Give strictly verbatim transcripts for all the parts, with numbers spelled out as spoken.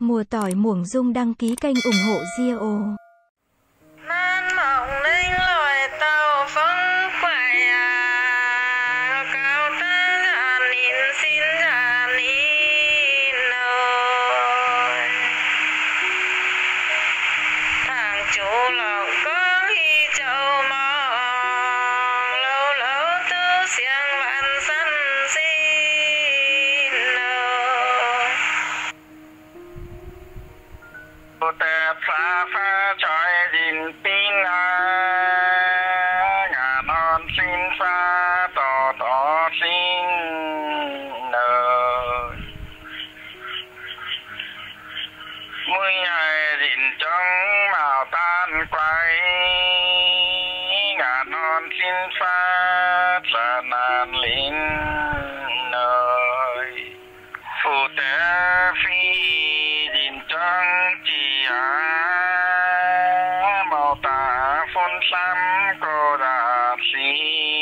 Mùa tỏi muỗng dung đăng ký kênh ủng hộ Dio. Man mộng ninh lội tàu phong quay à cao ta giàn in xin giàn in nồi thằng chú lòng con hi châu mong lâu lâu tư xiang vạn sân xin nồi tẹp xa pha trời đình pin à ngà non xin pha tỏ tỏ xin nờ mỗi ngày đình trong màu tan quay ngà non xin pha là nàn lín nơi phụ tế phi đình trong chỉ á màu tà phun xăm cô đà xí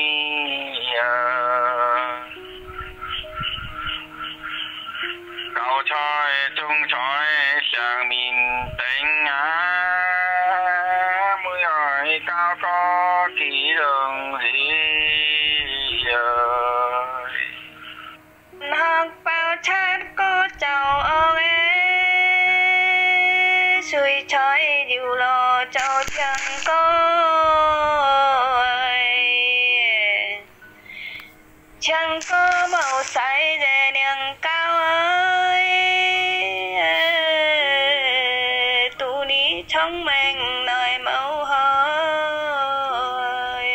cầu choi chung choi sang min tình á mũi hỏi cao có kỹ đường gì học bao chát cô chào ông ấy suy chói điều lo cháu chẳng có chẳng có màu say để niềng cao ơi tu ní trong mình nơi mẫu hơi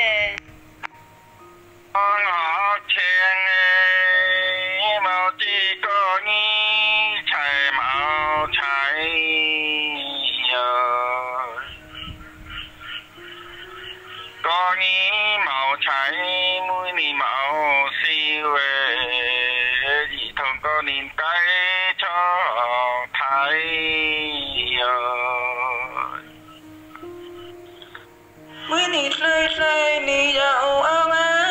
con họ chèn màu chỉ có nghi chạy màu chạy có nghĩ màu cháy mũi nì màu siêu gì thông có nhìn cái cho thấy mũi nì rơi rơi nì dạo áo á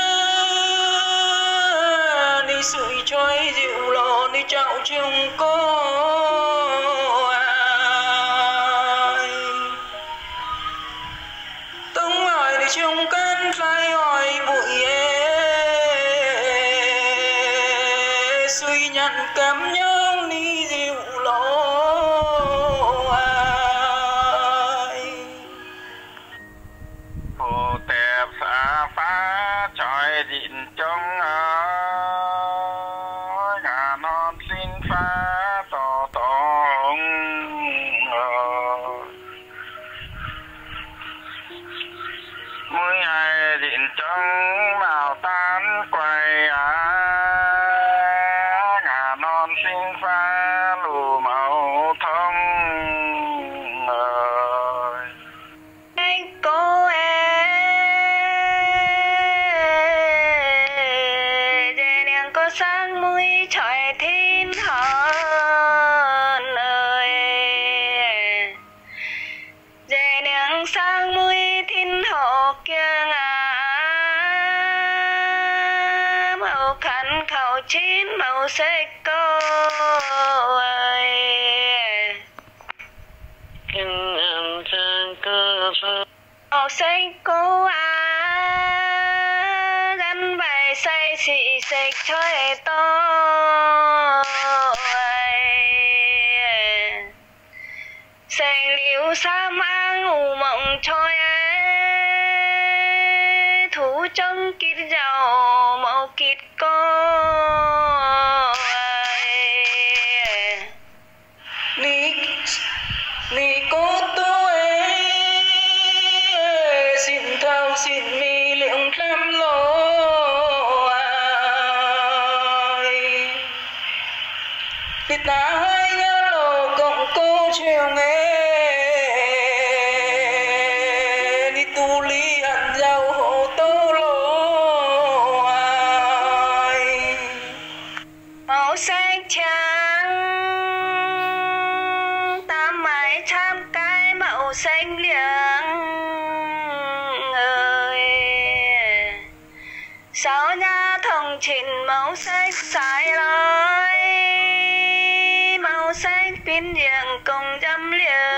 nì sủi trôi dịu lộ nì chậu chung cô chung cân phải hỏi bụi suy nhận cảm nhau ni dịu lộ ai hồ tẹp xa phá tròi dịn trong ơi ngà non xin phá tỏ tỏ mỗi ngày điện trong màu tan quay á ngà non xin pha lù màu thông ơi anh cô ơi dê nàng có sáng mũi trời thiên hơn ơi dê nàng sáng mũi thiên hộ kia ngà màu khăn khẩu chín màu xích cô ơi kinh âm sang cơ phơ màu xích cô à gắn bài say xị xích chơi to xanh liễu sam ang ngủ mộng trôi thú trong kít giàu màu kít cô ni ni cô tôi xin thao xin mi liễng lắm lối đi ta hai nhớ lộ cộng cô chiều nghe đi tu lý hẳn giàu hộ tô lộ ai màu xanh trắng tám mái trăm cái màu xanh liếng ơi sáu nhà thông trình màu xanh sai lối màu xanh pin giang công chăm liều